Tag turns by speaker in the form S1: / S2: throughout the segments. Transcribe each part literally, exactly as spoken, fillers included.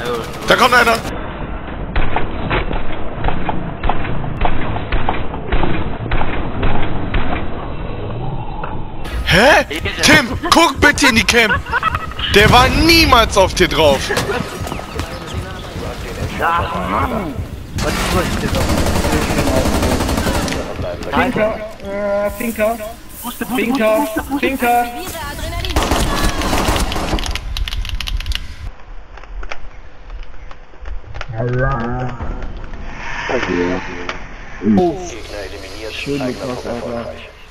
S1: Da kommt einer! Hä? Tim, guck bitte in die Cam! Der war niemals auf dir drauf!
S2: Ach Mann! Was ist das denn?
S3: Finker, äh, Finker, Finker, Finker.
S2: Oh, schön Lukas, Alter.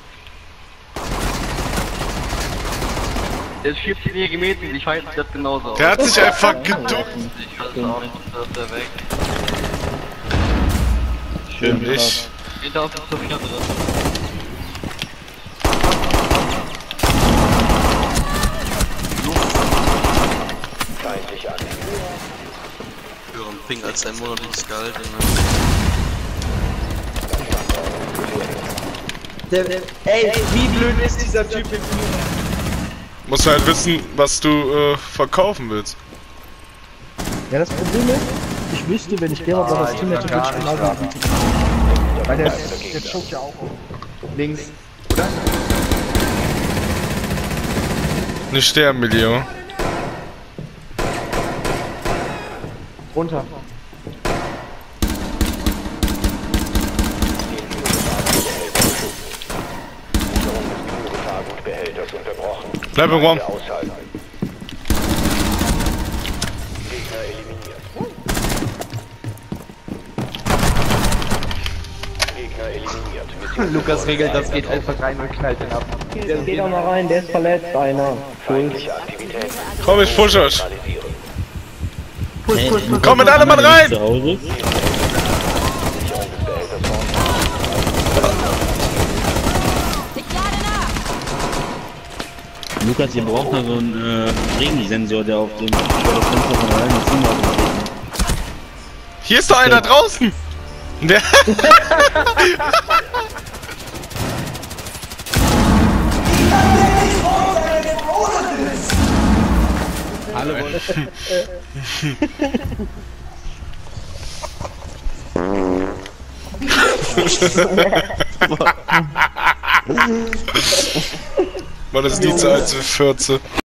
S4: Der schiebt sich hier gemäßigt, ich weiß das genauso aus.
S1: Der hat sich einfach geduckt.
S4: Ich weiß auch nicht, dass der weg.
S1: Schön ich.
S4: Geht auf die Sophia drin.
S5: Höheren Ping als sein monatliches Gehalt.
S2: Der, der, ey, wie blöd ist dieser Typ im
S1: Musst halt wissen, was du äh, verkaufen willst.
S3: Ja, das Problem ist, ich wüsste, wenn ich wäre, aber das Team hätte, würde ich genau wie weil der, der choked ja auch
S2: links.
S1: Nicht sterben, Milio.
S2: Runter.
S1: Bleib im Raum.
S2: Lukas regelt, das geht einfach rein und knallt den ab.
S3: Der geht doch mal rein, der ist verletzt, einer. Schuld.
S1: Komm, ich push euch.
S2: Push, push, push.
S1: Komm mit allem Mann rein!
S6: Zu Hause? Lukas, ihr braucht noch so einen äh, Regensensor, der auf dem Fenster von alleine zumacht.
S1: Hier ist doch einer draußen! Der
S6: Hallo,
S1: War das nie zu eins für vierzehn?